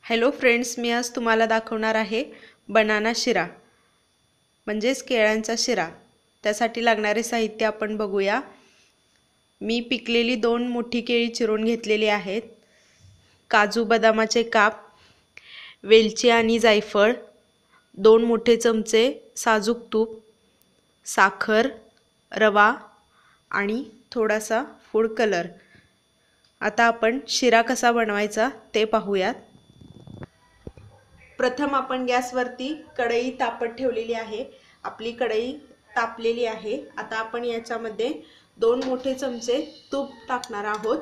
Hello friends, मी आज तुम्हाला दाखवणार आहे बनाना शिरा म्हणजेच केळ्यांचा शिरा। त्यासाठी लागणारे साहित्य आपण बघूया। मी पिकलेली 2 मोठी केळी चिरून घेतलेली आहेत, काजू बदामाचे काप, वेलची आणि जायफळ, 2 मोठे चमचे साजूक तूप, साखर, रवा आणि थोडासा फूड कलर। आता आपण शिरा कसा बनवायचा ते पाहूयात। प्रथम आपण गॅसवरती कढई तापत ठेवलेली आहे। आपली कढई तापलेली आहे। आता आपण याच्यामध्ये 2 मोठे चमचे तूप टाकणार आहोत।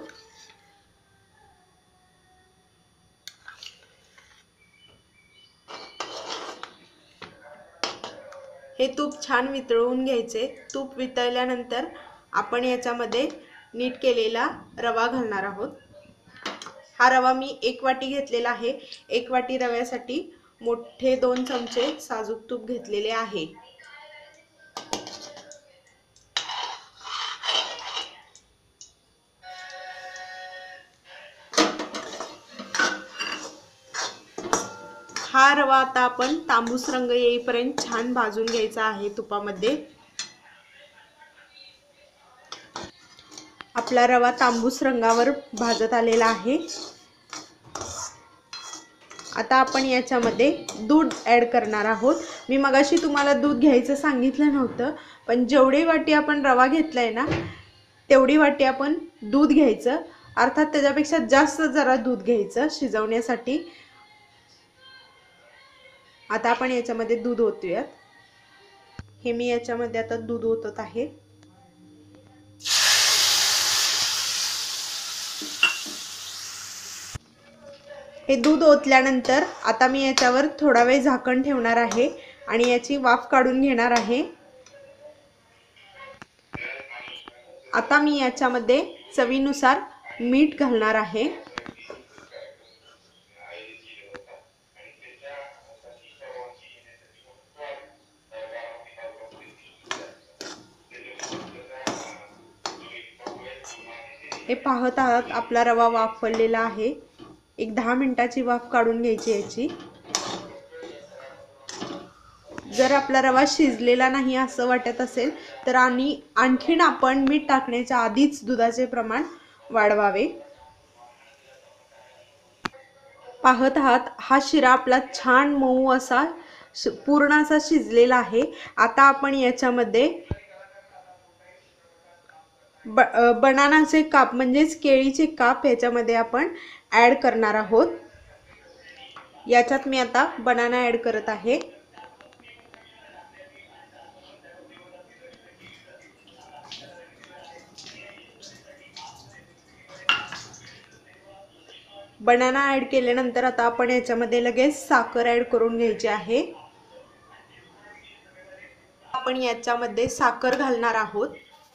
हे तूप छान वितळवून घ्यायचे। तूप वितळल्यानंतर आपण याच्यामध्ये नीट केलेला रवा घालणार आहोत। हा रवा मी 1 वाटी घेतलेला आहे। 1 वाटी रव्यासाठी मोठे 2 चमचे साजूक तूप घेतलेले आहे। हा रवा आता आपण तांबूस रंग येईपर्यंत छान भाजून घ्यायचा आहे तुपामध्ये। आपला रवा तांबूस रंगावर भाजत आलेला आहे। आता आपण याच्यामध्ये दूध ॲड करणार आहोत। मी मगाशी तुम्हाला दूध घ्यायचं सांगितलं नव्हतं, पण जेवढी वाटी आपण रवा घेतलाय ना तेवढी वाटी आपण दूध घ्यायचं, अर्थात त्याच्यापेक्षा जास्त जरा दूध घ्यायचं शिजवण्यासाठी। आता आपण याच्यामध्ये दूध ओतूयात। हे मी याच्यामध्ये आता दूध ओतत आहे। हे दूध ओतल्यानंतर आता मी याच्यावर थोडा वेळ झाकण ठेवणार आहे आणि याची वाफ काढून घेणार आहे। आता मी याच्यामध्ये चवीनुसार मीठ घालणार आहे। हे पाहत आहात आपला रवा वाफवलेला आहे। एक 10 मिनिटाची वाफ काढून घ्यायची याची। जर आपला रवा शिजलेला नाही असं वाटत असेल तर आणखीन आपण मीठ टाकण्याच्या आधीच दुधाचे प्रमाण वाढवावे। पाहत आहात हा शिरा आपला छान मऊ असा पूर्ण असा शिजलेला आहे। आता आपण याच्यामध्ये बनानाचे काप म्हणजेच केळीचे काप याच्यामध्ये आपण ॲड करणार आहोत। याच्यात मी आता बनाना ॲड करत आहे। बनाना ॲड केल्यानंतर आता आपण याच्यामध्ये लगेच साखर ॲड करून घ्यायची आहे। आपण याच्यामध्ये साखर घालणार आहोत।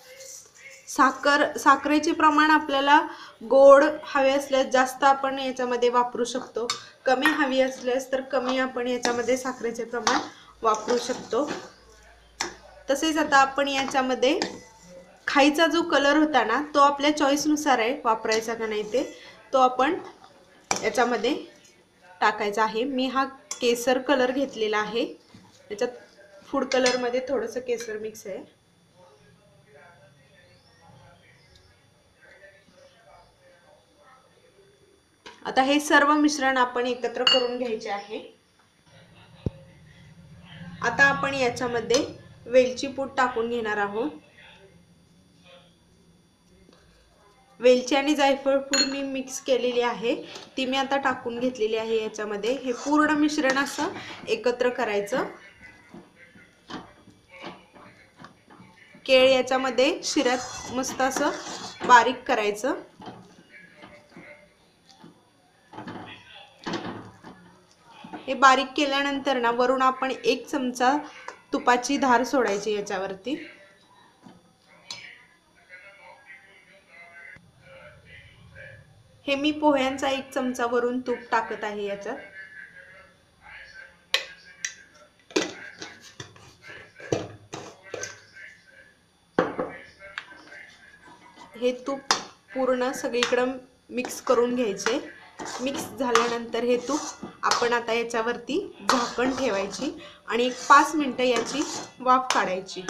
साखरेचे प्रमाण आपल्याला गोड हवे असल्यास जास्त आपण याच्यामध्ये वापरू शकतो, कमी हवी असल्यास तर कमी आपण याच्यामध्ये साखरेचे प्रमाण वापरू शकतो। तसेच आता आपण याच्यामध्ये खायचा जो कलर होता ना तो आपल्या चॉईसनुसार आहे, वापरायचा का नाही ते तो आपण याच्यामध्ये टाकायचा आहे। मी हा केसर कलर घेतलेला आहे। याच्यात फूड कलर मध्ये थोडंसं केसर मिक्स आहे। आता हे सर्व मिश्रण आपण एकत्र करून घ्यायचे आहे। आता आपण याच्यामध्ये वेलची पूड टाकून घेणार आहोत। वेलची आणि जायफळ पूड मी मिक्स केलेली आहे, ती मी आता टाकून घेतलेली आहे याच्यामध्ये। हे पूर्ण मिश्रण असं एकत्र करायचं। केळ याच्यामध्ये शिऱ्यात मस्त असं बारीक करायचं। हे बारीक केल्यानंतर ना वरून आपण 1 चमचा तुपाची धार सोडायची याच्यावरती। हे मी पोह्यांचा 1 चमचा वरून तूप टाकत आहे याच्यात। हे तूप पूर्ण सगळीकडे मिक्स करून घ्यायचे मिक्स झाल्यानंतर हे तूप आपण आता याच्यावरती झाकण ठेवायची आणि एक 5 मिनिटं याची वाफ काढायची।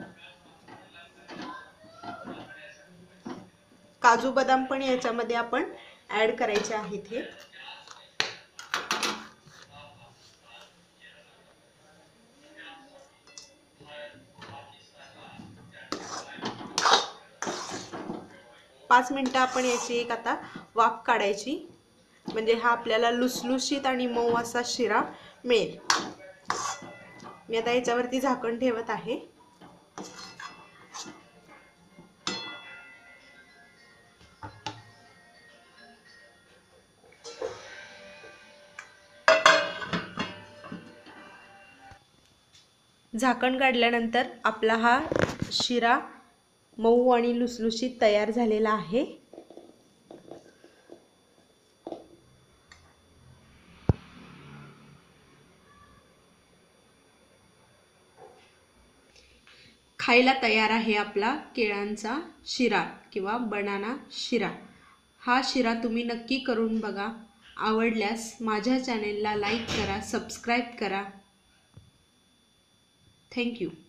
काजू बदाम पण याच्यामध्ये आपण ॲड करायचे आहेत। हे 5 मिनिटं आपण याची एक आता वाफ काढायची, म्हणजे हा आपल्याला लुसलुशीत आणि मऊ असा शिरा मिळेल। मी आता याच्यावरती झाकण ठेवत आहे। झाकण काढल्यानंतर आपला हा शिरा मऊ आणि लुसलुशीत तयार झालेला आहे। खायला तयार आहे आपला केळांचा शिरा किंवा बनाना शिरा। हा शिरा तुम्ही नक्की करून बघा। आवडल्यास माझ्या चॅनेलला लाईक करा, सबस्क्राईब करा। थँक्यू।